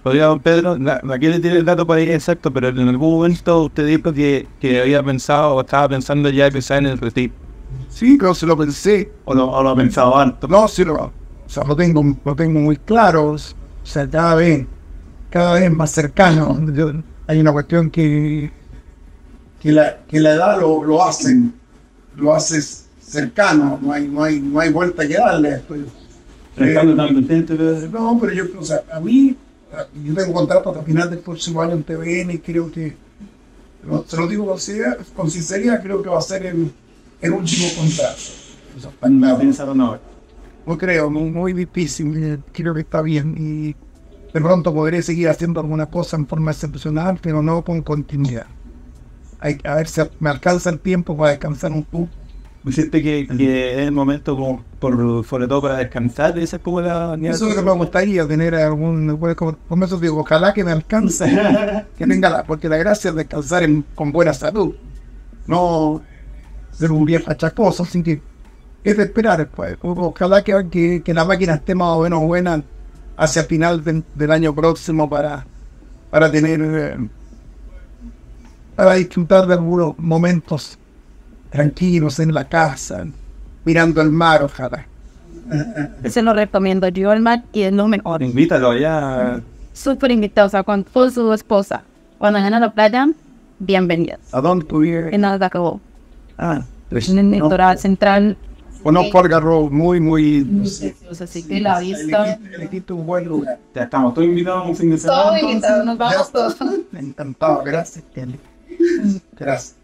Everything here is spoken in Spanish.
Oiga, don Pedro, aquí le tiene el dato para ir exacto, pero en algún momento usted dijo que había pensado o estaba pensando ya empezar en el retiro. Sí, pero se lo pensé. O lo ha pensado antes. No, sí, o sea, lo tengo muy claro. O sea, cada vez más cercano. Hay una cuestión que la edad lo hace cercano, no hay vuelta que darle. No, pero yo, o sea, a mí, yo tengo contrato hasta final del próximo año en TVN y creo que, se lo digo con sinceridad, creo que va a ser el último contrato. O sea, no creo, muy difícil, creo que está bien y de pronto podré seguir haciendo alguna cosa en forma excepcional, pero no con continuidad. A ver si me alcanza el tiempo para descansar un poco. ¿Me siente que es el momento como sobre todo para descansar? Esa es como la... Eso es lo que me gustaría, tener algún... Como eso digo, ojalá que me alcance, que tenga porque la gracia es descansar con buena salud, no ser un viejo achacoso, así que es de esperar, pues. Ojalá que la máquina esté más o menos buena hacia final del año próximo para tener... para disfrutar de algunos momentos tranquilos en la casa, mirando el mar, ojalá. Se lo recomiendo yo, el mar, y es lo mejor. Invítalo allá. Súper invitado, o sea, con su esposa. Cuando vayan a la playa, bienvenidos. ¿A dónde tú vives? En Algarrobo. Pues, En el litoral central. Conozco Algarrobo, muy... Así que la vista... Le quito un buen lugar. Ya estamos todos invitados a un fin de semana. Todos invitados, nos vamos todos. Encantado, gracias, Kelly. Gracias.